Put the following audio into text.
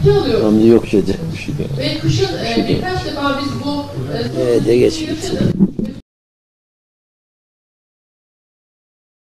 Hamdi yok dedi. Ve kışın birkaç defa biz bu De geç git.